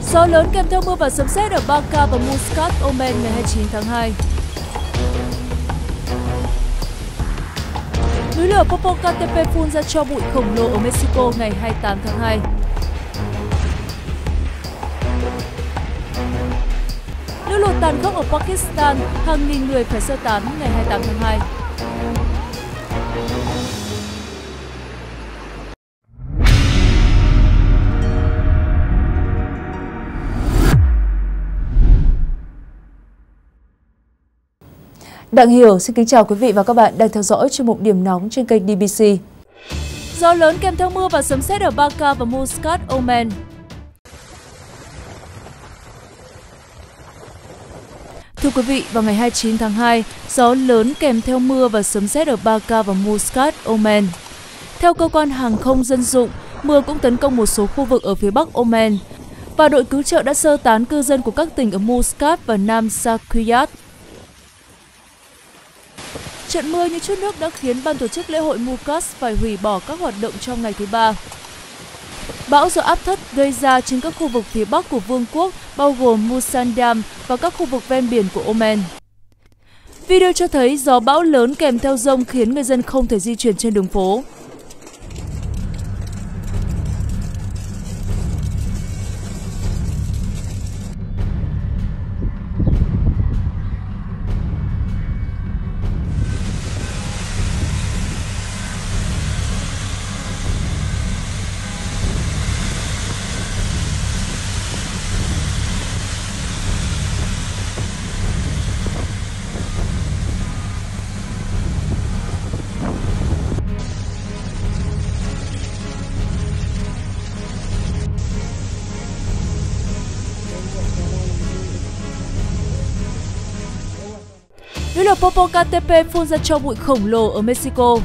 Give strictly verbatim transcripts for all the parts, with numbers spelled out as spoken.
Gió lớn kèm theo mưa và sấm sét ở Barca và Muscat, Oman ngày hai mươi chín tháng hai. Núi lửa Popocatépetl phun ra tro bụi khổng lồ ở Mexico ngày hai mươi tám tháng hai. Lũ lụt tàn khốc ở Pakistan, hàng nghìn người phải sơ tán ngày hai mươi tám tháng hai. Đặng Hiểu xin kính chào quý vị và các bạn đang theo dõi chuyên mục Điểm nóng trên kênh đê bê xê. Gió lớn kèm theo mưa và sấm sét ở Barca và Muscat, Oman. Thưa quý vị, vào ngày hai mươi chín tháng hai, gió lớn kèm theo mưa và sấm sét ở Barca và Muscat, Oman. Theo cơ quan hàng không dân dụng, mưa cũng tấn công một số khu vực ở phía bắc Oman và đội cứu trợ đã sơ tán cư dân của các tỉnh ở Muscat và Nam Sakhiyat. Trận mưa như chút nước đã khiến ban tổ chức lễ hội Mukas phải hủy bỏ các hoạt động trong ngày thứ ba. Bão do áp thấp gây ra trên các khu vực phía bắc của vương quốc, bao gồm Musandam và các khu vực ven biển của Oman. Video cho thấy gió bão lớn kèm theo dông khiến người dân không thể di chuyển trên đường phố. Núi lửa Popocatépetl phun ra tro bụi khổng lồ ở Mexico.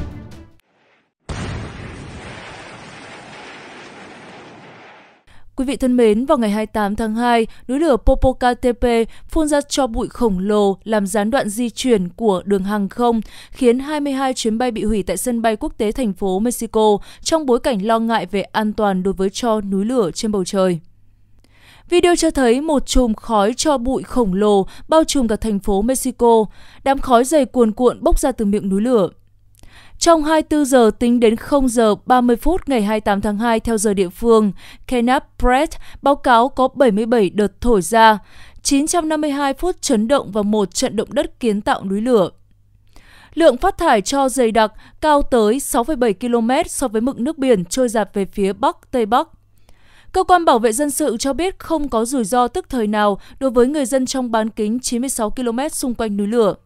Quý vị thân mến, vào ngày hai mươi tám tháng hai, núi lửa Popocatépetl phun ra tro bụi khổng lồ làm gián đoạn di chuyển của đường hàng không, khiến hai mươi hai chuyến bay bị hủy tại sân bay quốc tế thành phố Mexico trong bối cảnh lo ngại về an toàn đối với tro núi lửa trên bầu trời. Video cho thấy một chùm khói tro bụi khổng lồ bao trùm cả thành phố Mexico, đám khói dày cuồn cuộn bốc ra từ miệng núi lửa. Trong hai mươi tư giờ tính đến không giờ ba mươi phút ngày hai mươi tám tháng hai theo giờ địa phương, Canapret báo cáo có bảy mươi bảy đợt thổi ra, chín trăm năm mươi hai phút chấn động và một trận động đất kiến tạo núi lửa. Lượng phát thải tro dày đặc cao tới sáu phẩy bảy ki lô mét so với mực nước biển trôi dạt về phía Bắc, Tây Bắc. Cơ quan bảo vệ dân sự cho biết không có rủi ro tức thời nào đối với người dân trong bán kính chín mươi sáu ki lô mét xung quanh núi lửa.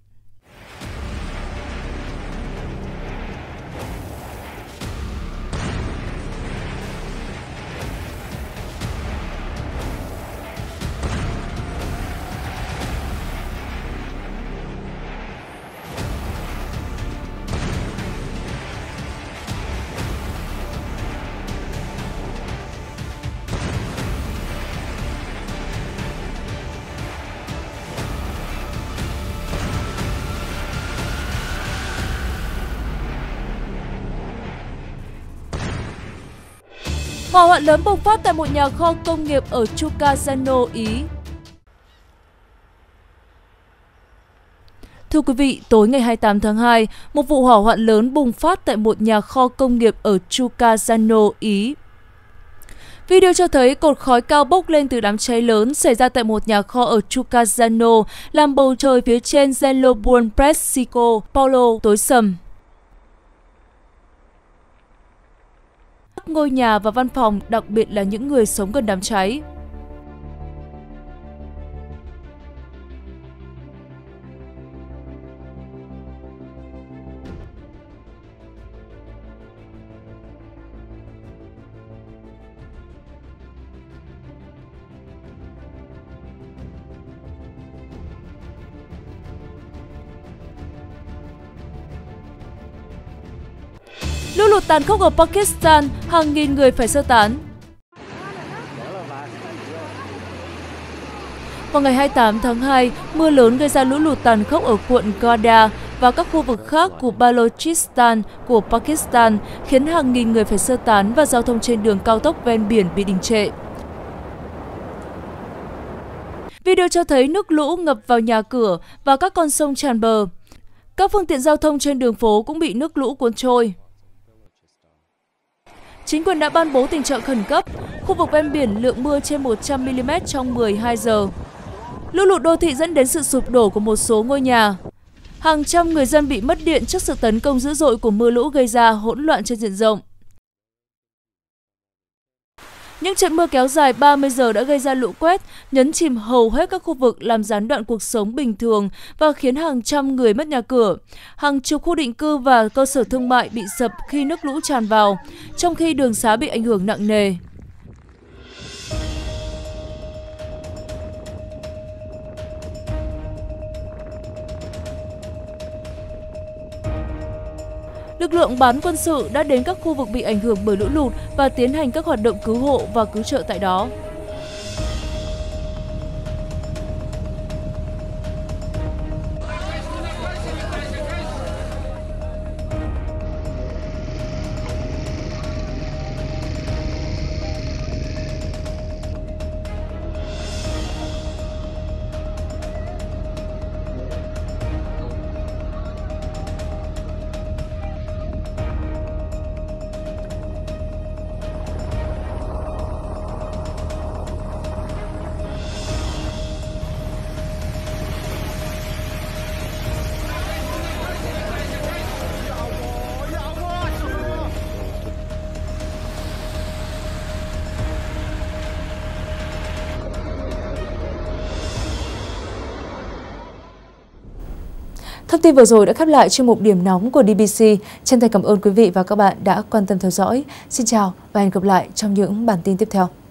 Hỏa hoạn lớn bùng phát tại một nhà kho công nghiệp ở Chucalzano, Ý. Thưa quý vị, tối ngày hai mươi tám tháng hai, một vụ hỏa hoạn lớn bùng phát tại một nhà kho công nghiệp ở Chucalzano, Ý. Video cho thấy cột khói cao bốc lên từ đám cháy lớn xảy ra tại một nhà kho ở Chucalzano, làm bầu trời phía trên Zelloburn Presico Paulo tối sầm. Ngôi nhà và văn phòng, đặc biệt là những người sống gần đám cháy. Lũ lụt tàn khốc ở Pakistan, hàng nghìn người phải sơ tán. Vào ngày hai mươi tám tháng hai, mưa lớn gây ra lũ lụt tàn khốc ở quận Gwadar và các khu vực khác của Balochistan của Pakistan, khiến hàng nghìn người phải sơ tán và giao thông trên đường cao tốc ven biển bị đình trệ. Video cho thấy nước lũ ngập vào nhà cửa và các con sông tràn bờ. Các phương tiện giao thông trên đường phố cũng bị nước lũ cuốn trôi. Chính quyền đã ban bố tình trạng khẩn cấp, khu vực ven biển lượng mưa trên một trăm mi-li-mét trong mười hai giờ. Lũ lụt đô thị dẫn đến sự sụp đổ của một số ngôi nhà. Hàng trăm người dân bị mất điện trước sự tấn công dữ dội của mưa lũ gây ra hỗn loạn trên diện rộng. Những trận mưa kéo dài ba mươi giờ đã gây ra lũ quét, nhấn chìm hầu hết các khu vực, làm gián đoạn cuộc sống bình thường và khiến hàng trăm người mất nhà cửa. Hàng chục khu định cư và cơ sở thương mại bị sập khi nước lũ tràn vào, trong khi đường xá bị ảnh hưởng nặng nề. Lực lượng bán quân sự đã đến các khu vực bị ảnh hưởng bởi lũ lụt và tiến hành các hoạt động cứu hộ và cứu trợ tại đó. Thông tin vừa rồi đã khép lại chuyên mục điểm nóng của đê bê xê. Chân thành cảm ơn quý vị và các bạn đã quan tâm theo dõi. Xin chào và hẹn gặp lại trong những bản tin tiếp theo.